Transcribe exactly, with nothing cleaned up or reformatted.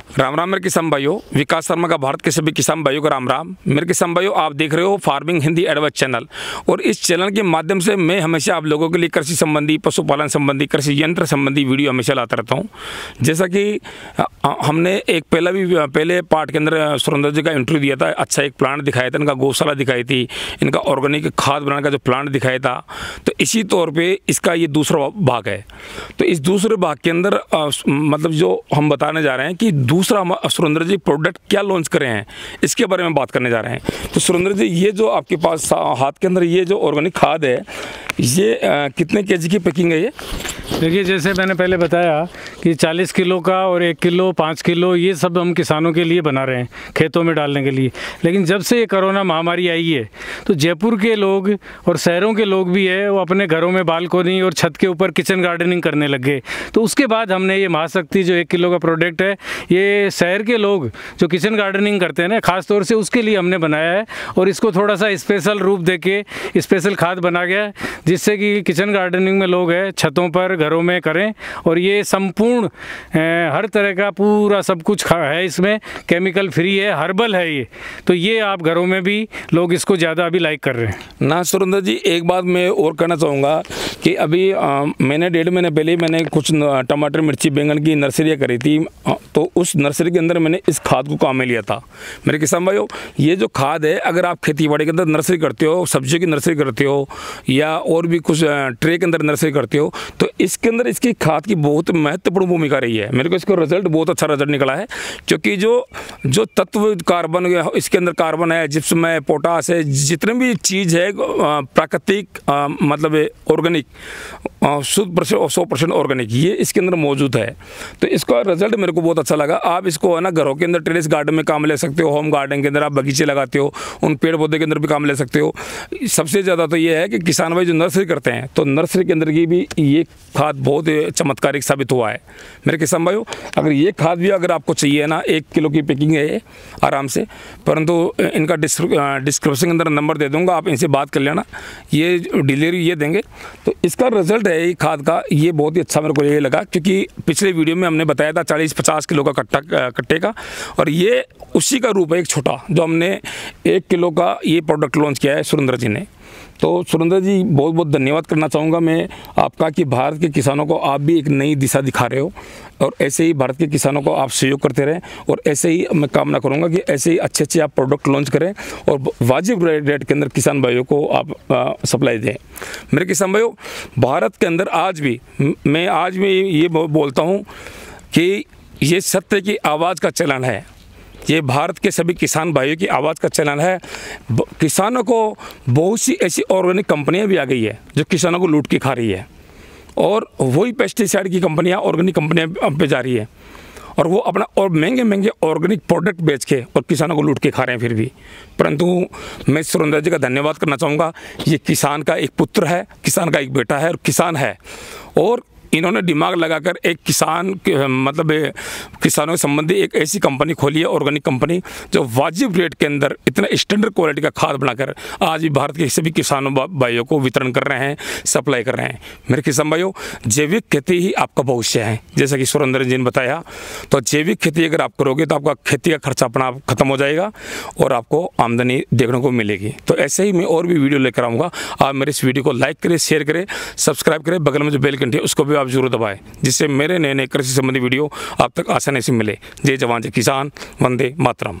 राम राम मेरे किसान भाइयों, विकास शर्मा का भारत के सभी किसान भाइयों को राम राम। मेरे किसान भाइयों, आप देख रहे हो फार्मिंग हिंदी एडवाइस चैनल, और इस चैनल के माध्यम से मैं हमेशा आप लोगों के लिए कृषि संबंधी, पशुपालन संबंधी, कृषि यंत्र संबंधी वीडियो हमेशा लाता रहता हूं। जैसा कि हमने एक पहला भी पहले पार्ट के अंदर सुरेंद्र जी का इंटरव्यू दिया था, अच्छा एक प्लांट दिखाया था, इनका गौशाला दिखाई थी, इनका ऑर्गेनिक खाद बनाने का जो प्लांट दिखाया था। तो इसी तौर पर इसका ये दूसरा भाग है। तो इस दूसरे भाग के अंदर आ, मतलब जो हम बताने जा रहे हैं कि दूसरा सुरेंद्र जी प्रोडक्ट क्या लॉन्च करे हैं, इसके बारे में बात करने जा रहे हैं। तो सुरेंद्र जी, ये जो आपके पास हाथ के अंदर ये जो ऑर्गेनिक खाद है, ये आ, कितने केजी की पैकिंग है? ये देखिए, जैसे मैंने पहले बताया कि चालीस किलो का और एक किलो, पाँच किलो, ये सब हम किसानों के लिए बना रहे हैं, खेतों में डालने के लिए। लेकिन जब से ये कोरोना महामारी आई है, तो जयपुर के लोग और शहरों के लोग भी है, वो अपने घरों में बालकोनी और छत के ऊपर किचन गार्डनिंग करने लग गए। तो उसके बाद हमने ये महाशक्ति जो एक किलो का प्रोडक्ट है, ये शहर के लोग जो किचन गार्डनिंग करते हैं ना, खास तौर से उसके लिए हमने बनाया है। और इसको थोड़ा सा स्पेशल रूप दे के स्पेशल खाद बना गया है, जिससे कि किचन गार्डनिंग में लोग हैं छतों पर, घरों में करें। और ये संपूर्ण हर तरह का पूरा सब कुछ है, इसमें केमिकल फ्री है, हर्बल है ये। तो ये आप घरों में भी लोग इसको ज़्यादा अभी लाइक कर रहे हैं ना। सुरेंद्र जी, एक बात मैं और कहना चाहूँगा कि अभी आ, मैंने डेढ़ महीने पहले मैंने कुछ टमाटर, मिर्ची, बैंगन की नर्सरियाँ करी थी। तो उस नर्सरी के अंदर मैंने इस खाद को काम में लिया था। मेरे किसान भाइयों, ये जो खाद है, अगर आप खेती बाड़ी के अंदर नर्सरी करते हो, सब्जियों की नर्सरी करते हो, या और भी कुछ ट्रे के अंदर नर्सरी करते हो, तो इसके अंदर इसकी खाद की बहुत महत्वपूर्ण भूमिका रही है। मेरे को इसका रिजल्ट बहुत अच्छा रिजल्ट निकला है, क्योंकि जो जो तत्व कार्बन, इसके अंदर कार्बन है, जिप्सम है, पोटास है, जितने भी चीज़ है प्राकृतिक, मतलब ऑर्गेनिक, शुद्ध सौ परसेंट ऑर्गेनिक, ये इसके अंदर मौजूद है। तो इसका रिजल्ट मेरे को बहुत अच्छा लगा। आप इसको है ना घरों के अंदर, टेरेस गार्डन में काम ले सकते हो, होम गार्डन के अंदर आप बगीचे लगाते हो, उन पेड़ पौधे के अंदर भी काम ले सकते हो। सबसे ज़्यादा तो ये है कि किसान भाई जो नर्सरी करते हैं, तो नर्सरी के अंदर की भी ये खाद बहुत चमत्कारिक साबित हुआ है। मेरे किसान भाइयों, अगर ये खाद भी अगर आपको चाहिए ना, एक किलो की पैकिंग है ये आराम से, परंतु इनका डिस्क्रिप्शन के अंदर नंबर दे दूंगा, आप इनसे बात कर लेना, ये डिलीवरी ये देंगे। तो इसका रिजल्ट है ये खाद का, ये बहुत ही अच्छा मेरे को ये लगा, क्योंकि पिछले वीडियो में हमने बताया था चालीस पचास किलो का कट्टा कट्टे का, और ये उसी का रूप है, एक छोटा, जो हमने एक किलो का ये प्रोडक्ट लॉन्च किया है सुरेंद्र जी ने। तो सुरेंद्र जी, बहुत बहुत धन्यवाद करना चाहूँगा मैं आपका कि भारत के किसानों को आप भी एक नई दिशा दिखा रहे हो, और ऐसे ही भारत के किसानों को आप सहयोग करते रहें। और ऐसे ही मैं कामना करूँगा कि ऐसे ही अच्छे अच्छे आप प्रोडक्ट लॉन्च करें और वाजिब रेट के अंदर किसान भाइयों को आप आ, सप्लाई दें। मेरे किसान भाइयों, भारत के अंदर आज भी मैं आज भी ये बोलता हूँ कि ये सत्य की आवाज़ का चलन है, ये भारत के सभी किसान भाइयों की आवाज़ का चलन है। किसानों को बहुत सी ऐसी ऑर्गेनिक कंपनियां भी आ गई है जो किसानों को लूट के खा रही है, और वही पेस्टिसाइड की कंपनियां, ऑर्गेनिक कंपनियां पे जा रही है, और वो अपना और महंगे महंगे ऑर्गेनिक प्रोडक्ट बेच के और किसानों को लूट के खा रहे हैं फिर भी। परंतु मैं सुरेंद्र जी का धन्यवाद करना चाहूँगा। ये किसान का एक पुत्र है, किसान का एक बेटा है, और किसान है, और इन्होंने दिमाग लगाकर एक किसान मतलब किसानों से संबंधी एक ऐसी कंपनी खोली है, ऑर्गेनिक कंपनी, जो वाजिब रेट के अंदर इतना स्टैंडर्ड क्वालिटी का खाद बनाकर आज भी भारत के सभी किसानों भाइयों को वितरण कर रहे हैं, सप्लाई कर रहे हैं। मेरे किसान भाइयों, जैविक खेती ही आपका भविष्य है, जैसा कि सुरेंद्र जी ने बताया। तो जैविक खेती अगर आप करोगे तो आपका खेती का खर्चा अपना आप खत्म हो जाएगा, और आपको आमदनी देखने को मिलेगी। तो ऐसे ही मैं और भी वीडियो लेकर आऊँगा। आप मेरे इस वीडियो को लाइक करें, शेयर करें, सब्सक्राइब करें, बगल में जो बेल घंटी है उसको भी आप जरूर दबाएं, जिससे मेरे नए नए कृषि संबंधी वीडियो आप तक आसानी से मिले। जय जवान जय किसान, वंदे मातरम।